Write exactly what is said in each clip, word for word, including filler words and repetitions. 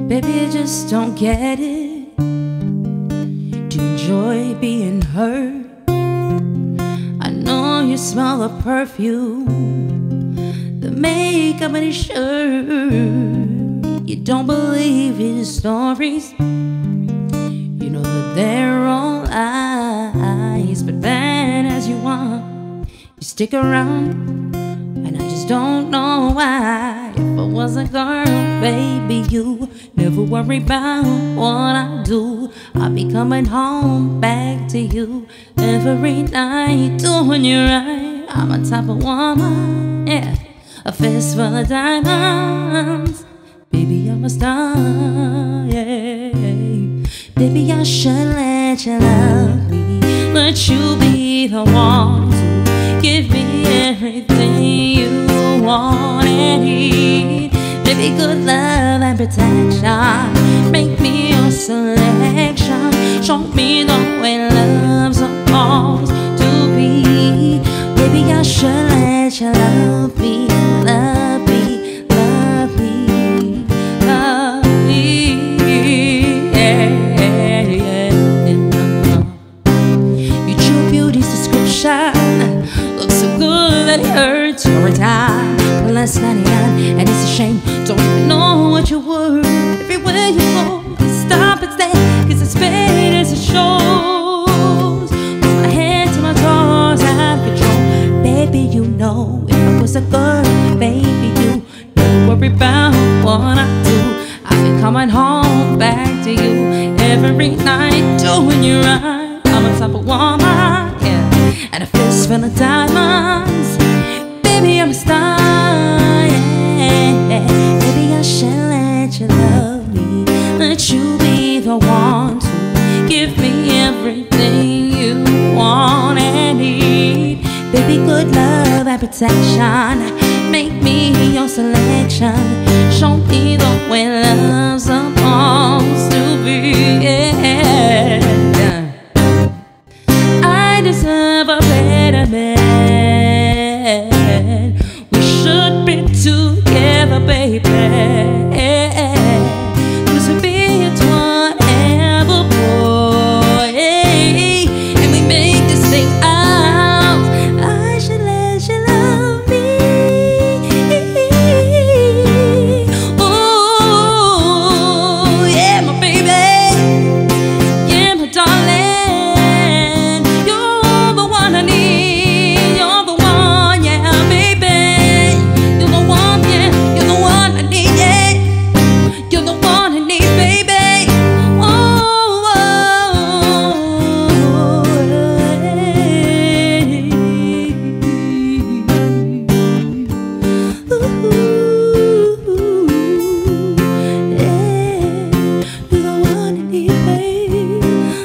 Baby, I just don't get it. Do you enjoy being hurt? I know you smell the perfume, the makeup on his shirt. You don't believe his stories. You know that they're all lies. But bad as you are, you stick around, and I just don't know why. If I was a girl, baby, you never worry about what I do. I'll be coming home back to you every night, doing you right. I'm a type of woman, yeah, a fist full of diamonds. Baby, I'm a star, yeah. Baby, I should let you love me, let you be the one to give me everything you want and need. Baby, good love and protection, make me your selection. Show me the way love's supposed to be. Baby, I should let you love me, love me, love me, love me, yeah, yeah, yeah. You true beauty's description looks so good that it hurts every time. Plus ninety-nine, and it's a shame, don't even know what you're worth. Everywhere you go, you stop and stay, cause it's paid as it shows. From my head to my toes, I have control. Baby, you know, if I was a girl, baby, you never worry about what I do. I'll be coming home back to you every night, doing you right. I'm a type of woman, yeah, and a fist full of diamonds. Baby, I'm a star, yeah. Baby, I should let you love me, let you be the one to give me everything you want and need. Baby, good love and protection, make me your selection. Show me the way love's supposed to be, yeah. I deserve a better man. We should be together, baby, cause we be whatever, boy, and we make this thing out. I should let you love me. Oh, yeah, my baby, yeah, my darling, you're the one I need, you're the one, yeah, baby, you're the one, yeah, you're the one I need, yeah, you're the one I need, baby. Oh, oh, yeah, you're the one I need, baby.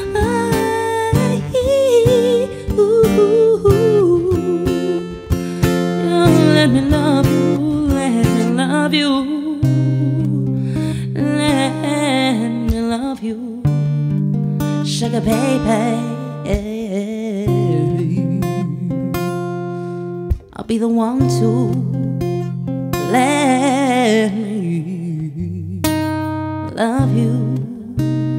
Let me love you, let me love you, let me love you, sugar baby. I'll be the one to let me love you.